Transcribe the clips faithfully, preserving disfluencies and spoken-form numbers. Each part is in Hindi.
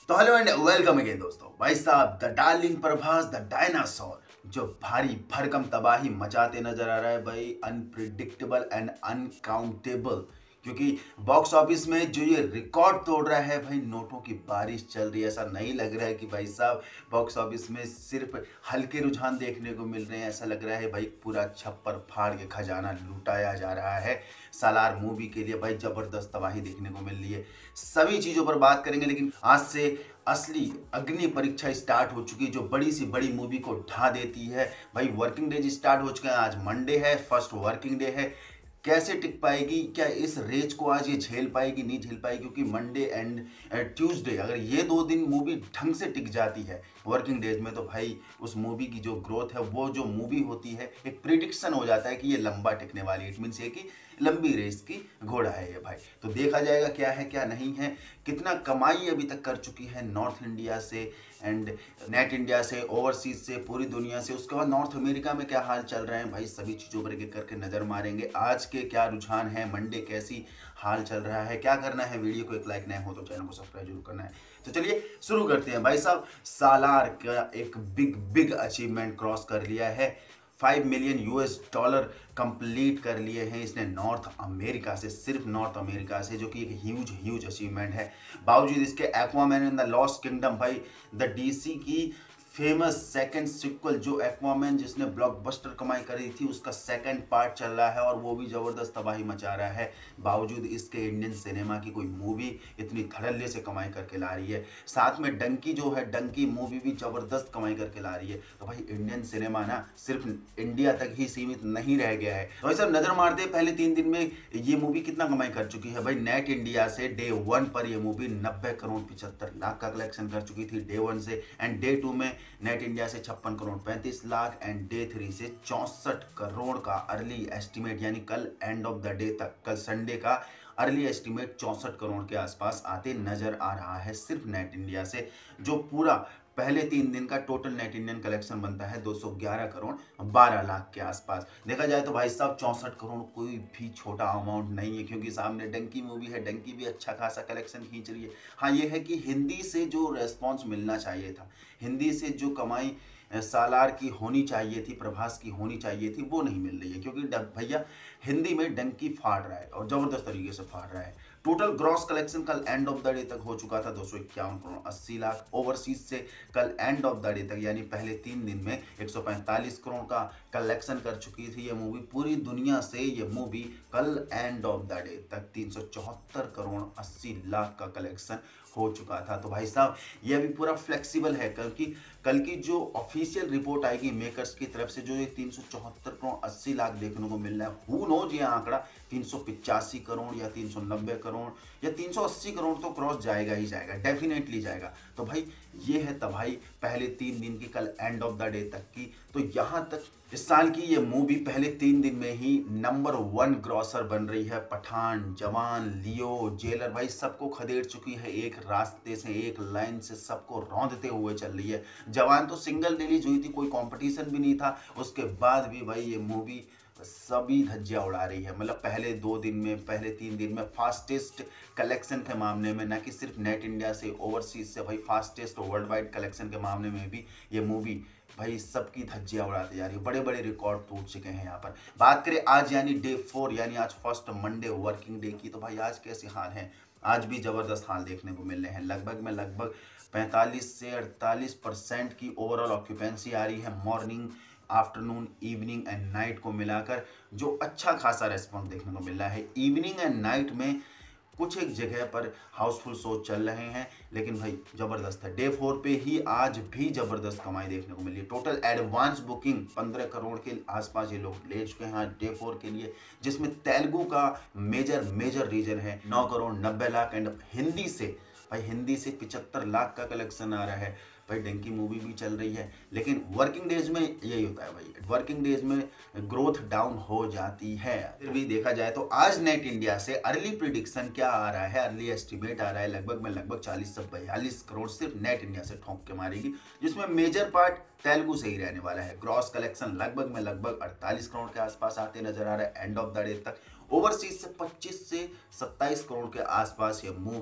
तो हेलो एंड वेलकम अगेन दोस्तों। भाई साहब, the darling Prabhas the dinosaur जो भारी भरकम तबाही मचाते नजर आ रहा है भाई, अनप्रिडिक्टेबल एंड अनकाउंटेबल। क्योंकि बॉक्स ऑफिस में जो ये रिकॉर्ड तोड़ रहा है भाई, नोटों की बारिश चल रही है। ऐसा नहीं लग रहा है कि भाई साहब बॉक्स ऑफिस में सिर्फ हल्के रुझान देखने को मिल रहे हैं। ऐसा लग रहा है भाई पूरा छप्पर फाड़ के खजाना लुटाया जा रहा है। सालार मूवी के लिए भाई जबरदस्त तबाही देखने को मिल रही है। सभी चीजों पर बात करेंगे, लेकिन आज से असली अग्नि परीक्षा स्टार्ट हो चुकी है, जो बड़ी सी बड़ी मूवी को ढा देती है। भाई वर्किंग डेज स्टार्ट हो चुके हैं, आज मंडे है, फर्स्ट वर्किंग डे है। कैसे टिक पाएगी, क्या इस रेज को आज ये झेल पाएगी, नहीं झेल पाएगी? क्योंकि मंडे एंड ट्यूसडे, अगर ये दो दिन मूवी ढंग से टिक जाती है वर्किंग डेज में, तो भाई उस मूवी की जो ग्रोथ है, वो जो मूवी होती है, एक प्रिडिक्शन हो जाता है कि ये लंबा टिकने वाली है। इट मीन्स ये कि लंबी रेस की घोड़ा है ये भाई। तो देखा जाएगा क्या है क्या नहीं है, कितना कमाई अभी तक कर चुकी है नॉर्थ इंडिया से एंड नेट इंडिया से, ओवरसीज से, पूरी दुनिया से। उसके बाद नॉर्थ अमेरिका में क्या हाल चल रहे हैं भाई, सभी चीज़ों पर एक एक करके नज़र मारेंगे। आज के क्या रुझान है, मंडे कैसी हाल चल रहा है, क्या करना है। वीडियो को एक लाइक नया हो तो चैनल को सब्सक्राइब जरूर करना है। तो चलिए शुरू करते हैं भाई साहब। सालार का एक बिग बिग अचीवमेंट क्रॉस कर लिया है। Five million US dollar complete कर लिए हैं इसने नॉर्थ अमेरिका से, सिर्फ नॉर्थ अमेरिका से, जो कि एक ह्यूज ह्यूज अचीवमेंट है। बावजूद इसके Aquaman in the lost kingdom भाई, द डीसी की फेमस सेकंड सिक्वल, जो एक्वामैन जिसने ब्लॉकबस्टर कमाई करी थी, उसका सेकंड पार्ट चल रहा है और वो भी जबरदस्त तबाही मचा रहा है। बावजूद इसके इंडियन सिनेमा की कोई मूवी इतनी धड़ल्ले से कमाई करके ला रही है। साथ में डंकी जो है, डंकी मूवी भी जबरदस्त कमाई करके ला रही है। तो भाई इंडियन सिनेमा ना सिर्फ इंडिया तक ही सीमित नहीं रह गया है। तो भाई सब नजर मारते हैं पहले तीन दिन में ये मूवी कितना कमाई कर चुकी है। भाई नेट इंडिया से डे वन पर ये मूवी नब्बे करोड़ पिछहत्तर लाख का कलेक्शन कर चुकी थी डे वन से, एंड डे टू में नेट इंडिया से छप्पन करोड़ पैंतीस लाख एंड डे थ्री से चौसठ करोड़ का अर्ली एस्टिमेट, यानी कल एंड ऑफ द डे तक, कल संडे का अर्ली एस्टिमेट चौसठ करोड़ के आसपास आते नजर आ रहा है सिर्फ नेट इंडिया से। जो पूरा पहले तीन दिन का टोटल नेट इंडियन कलेक्शन बनता है दो सौ ग्यारह करोड़ बारह लाख के आसपास। देखा जाए तो भाई साहब चौसठ करोड़ कोई भी छोटा अमाउंट नहीं है, क्योंकि सामने डंकी मूवी है, डंकी भी अच्छा खासा कलेक्शन खींच रही है। हाँ, ये है कि हिंदी से जो रेस्पॉन्स मिलना चाहिए था, हिंदी से जो कमाई सालार की होनी चाहिए थी, प्रभास की होनी चाहिए थी, वो नहीं मिल रही है। क्योंकि भैया हिंदी में डंकी फाड़ रहा है और जबरदस्त तरीके से फाड़ रहा है। टोटल ग्रॉस कलेक्शन कल एंड ऑफ द डे तक हो चुका था दो सौ इक्यावन करोड़ अस्सी लाख। ओवरसीज से कल एंड ऑफ द डे तक, यानी पहले तीन दिन में एक सौ पैंतालीस करोड़ का कलेक्शन कर चुकी थी ये मूवी। पूरी दुनिया से ये मूवी कल एंड ऑफ द डे तक तीन सौ चौहत्तर करोड़ अस्सी लाख का कलेक्शन हो चुका था। तो भाई साहब ये अभी पूरा फ्लेक्सिबल है, क्योंकि कल की जो ऑफिशियल रिपोर्ट आएगी मेकर्स की तरफ से, जो ये तीन सौ चौहत्तर करोड़ अस्सी लाख देखने को मिल रहा है, हु नोज ये आंकड़ा तीन सौ पिचासी करोड़ या तीन सौ नब्बे करोड़ या तीन सौ अस्सी करोड़ तो क्रॉस जाएगा ही जाएगा, डेफिनेटली जाएगा। तो भाई ये है तबाही पहले तीन दिन की, कल एंड ऑफ द डे तक की। तो यहाँ तक इस साल की ये मूवी पहले तीन दिन में ही नंबर वन ग्रॉसर बन रही है। पठान, जवान, लियो, जेलर, भाई सबको खदेड़ चुकी है एक रास्ते से, एक लाइन से, सबको रौंदते हुए चल रही है। जवान तो सिंगल रिलीज हुई थी, कोई कंपटीशन भी नहीं था, उसके बाद भी भाई ये मूवी सभी धज्जियां उड़ा रही है। मतलब पहले दो दिन में, पहले तीन दिन में फास्टेस्ट कलेक्शन के मामले में, ना कि सिर्फ नेट इंडिया से, ओवरसीज से, भाई फास्टेस्ट वर्ल्ड वाइड कलेक्शन के मामले में भी ये मूवी भाई सबकी धज्जियां उड़ाती जा रही है। बड़े बड़े रिकॉर्ड टूट चुके हैं यहाँ पर। बात करें आज यानी डे फोर, यानी आज फर्स्ट मंडे वर्किंग डे की, तो भाई आज कैसे हाल है? आज भी जबरदस्त हाल देखने को मिल रहे हैं। लगभग में लगभग पैंतालीस से अड़तालीस परसेंट की ओवरऑल ऑक्यूपेंसी आ रही है morning, afternoon, evening and night को मिलाकर, जो अच्छा खासा रेस्पॉन्स देखने को मिल रहा है। इवनिंग एंड नाइट में कुछ एक जगह पर हाउसफुल शो चल रहे हैं, लेकिन भाई जबरदस्त है। डे फोर पे ही आज भी जबरदस्त कमाई देखने को मिली है। टोटल एडवांस बुकिंग पंद्रह करोड़ के आसपास ये लोग ले चुके हैं आज डे फोर के लिए, जिसमें तेलुगु का मेजर मेजर रीजन है नौ करोड़ नब्बे लाख एंड हिंदी से भाई हिंदी से पिचहत्तर लाख का कलेक्शन आ रहा है। भाई डंकी मूवी भी चल रही है, लेकिन वर्किंग डेज में यही होता है भाई, वर्किंग डेज में ग्रोथ डाउन हो जाती है। फिर भी देखा जाए तो आज नेट इंडिया से अर्ली प्रिडिक्शन क्या आ रहा है, अर्ली एस्टिमेट आ रहा है लगभग में लगभग चालीस से बयालीस करोड़ सिर्फ नेट इंडिया से ठोंक के मारेगी, जिसमें मेजर पार्ट तेलुगु से ही रहने वाला है। ग्रॉस कलेक्शन लगभग में लगभग अड़तालीस करोड़ के आसपास आते नजर आ रहा है एंड ऑफ द डे तक। ओवरसीज से पच्चीस से सत्ताईस करोड़ के आसपास ये मूवी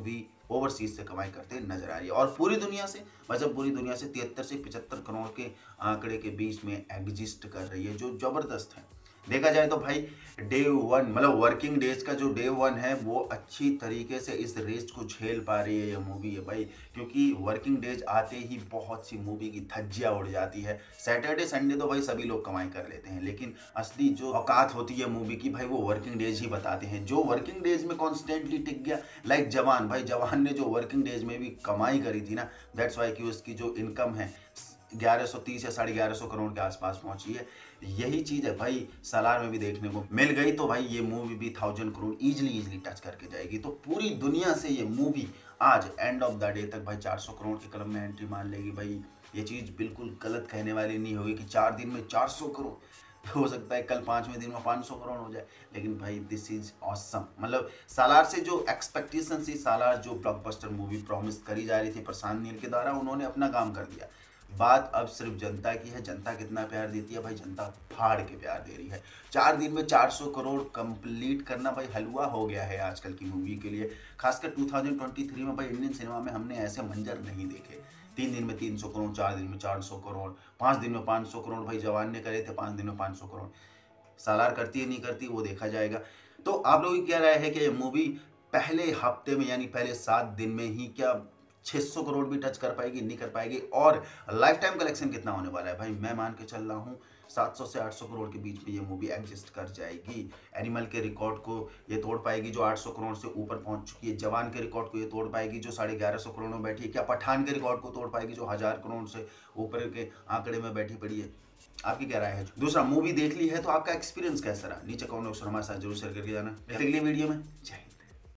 ओवरसीज से कमाई करते नजर आ रही है और पूरी दुनिया से मतलब पूरी दुनिया से तिहत्तर से पचहत्तर करोड़ के आंकड़े के बीच में एग्जिस्ट कर रही है, जो जबरदस्त है। देखा जाए तो भाई डे वन मतलब वर्किंग डेज का जो डे वन है वो अच्छी तरीके से इस रेस को झेल पा रही है ये मूवी है भाई, क्योंकि वर्किंग डेज आते ही बहुत सी मूवी की धज्जियां उड़ जाती है। सैटरडे संडे तो भाई सभी लोग कमाई कर लेते हैं, लेकिन असली जो औकात होती है मूवी की भाई वो वर्किंग डेज ही बताते हैं। जो वर्किंग डेज में कॉन्स्टेंटली टिक गया, लाइक जवान भाई, जवान ने जो वर्किंग डेज में भी कमाई करी थी ना, दैट्स वाई कि उसकी जो इनकम है ग्यारह सौ तीस या साढ़े ग्यारह सौ करोड़ के आसपास पहुंची है। यही चीज है भाई सालार में भी देखने को मिल गई, तो भाई ये मूवी भी thousand crore easily easily touch करके जाएगी। तो पूरी दुनिया से ये मूवी आज एंड ऑफ द डे तक भाई चार सौ करोड़ के कलम में एंट्री मान लेगी। भाई ये चीज बिल्कुल गलत कहने वाली नहीं होगी कि चार दिन में चार सौ करोड़, हो सकता है कल पांचवें दिन में पाँच सौ करोड़ हो जाए, लेकिन भाई दिस इज ऑसम। मतलब सालार से जो एक्सपेक्टेशन थी, सालार जो ब्लॉकबस्टर मूवी प्रॉमिस करी जा रही थी प्रशांत नील के द्वारा, उन्होंने अपना काम कर दिया। बात अब सिर्फ जनता की है, जनता कितना प्यार देती है भाई, जनता फाड़ के प्यार दे रही है। चार दिन में चार सौ करोड़ कंप्लीट करना भाई हलवा हो गया है आजकल की मूवी के लिए। खासकर दो हज़ार तेईस में भाई इंडियन सिनेमा में हमने ऐसे मंजर नहीं देखे। तीन दिन में तीन सौ करोड़, चार दिन में चार सौ करोड़, पाँच दिन में पाँच सौ करोड़। भाई जवान ने करे थे पाँच दिन में पाँच सौ करोड़। सालार करती है नहीं करती वो देखा जाएगा। तो आप लोग क्या राय है कि मूवी पहले हफ्ते में यानी पहले सात दिन में ही क्या छह सौ करोड़ भी टच कर पाएगी, नहीं कर पाएगी, और लाइफ टाइम कलेक्शन कितना होने वाला है? भाई मैं मान के चल रहा हूँ सात सौ से आठ सौ करोड़ के बीच में ये मूवी एग्जिस्ट कर जाएगी। एनिमल के रिकॉर्ड को ये तोड़ पाएगी जो आठ सौ करोड़ से ऊपर पहुंच चुकी है। जवान के रिकॉर्ड को ये तोड़ पाएगी जो साढ़े ग्यारह सौ करोड़ में बैठी है। क्या पठान के रिकॉर्ड को तोड़ पाएगी जो हजार करोड़ से ऊपर के आंकड़े में बैठी पड़ी है? आपकी क्या राय है? दूसरा, मूवी देख ली है तो आपका एक्सपीरियंस कैसा रहा? नीचे कमेंट बॉक्स में हमारे साथ जरूर शेयर करके जाना। अगली वीडियो में जय